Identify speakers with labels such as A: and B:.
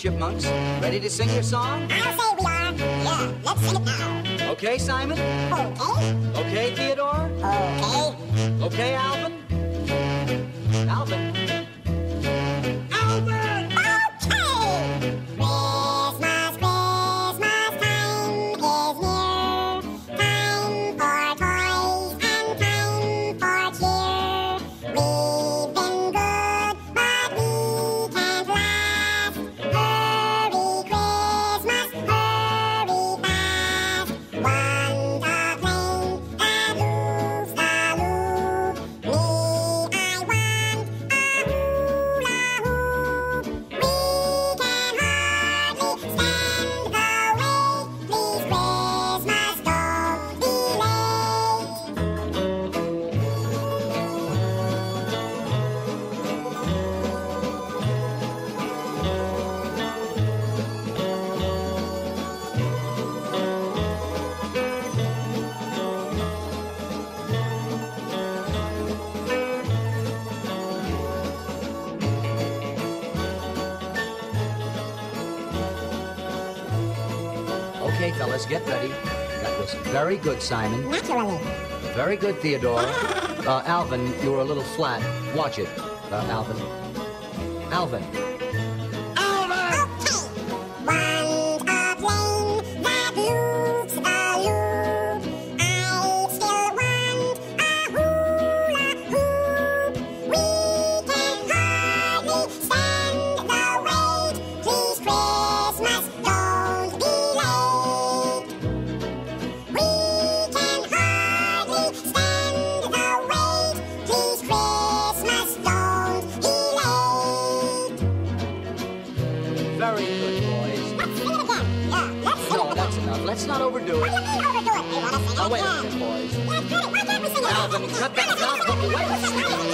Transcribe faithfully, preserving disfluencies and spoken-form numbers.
A: Chipmunks. Ready to sing your song?
B: I'll say we are. Yeah, let's sing it now.
A: Okay, Simon?
B: Okay.
A: Okay, Theodore?
B: Okay.
A: Okay, Alvin? Alvin? Alvin!
B: Okay! Christmas, Christmas time is near. Time for toys and time for cheer. We've been good, but we can't last. Hurry, Christmas, hurry fast. One's a plane that moves the loop. Me, I want a hula hoop. We can hardly stand the wait. Please, Christmas, don't be late.
A: Okay, fellas, get ready. That was very good, Simon.
B: Naturally.
A: Very good, Theodore. Uh, Alvin, you were a little flat. Watch it, uh, Alvin. Alvin. Alvin!
B: Okay. One's a plane that loops the loop. I still want a hula hoop. We can hardly stand the wait. Please, Christmas, don't be late. We can hardly stand the wait. Please, Christmas, don't be late.
A: Very good, boys.
B: Let's sing it again. Yeah, let's sing
A: No,
B: it
A: that's
B: again.
A: enough. Let's not overdo
B: What
A: it.
B: do you mean overdo it? We want to sing it
A: Now, wait a
B: again.
A: minute, boys.
B: Yeah, get it. Why can't we sing it
A: Alvin,
B: again?
A: cut that down. Wait.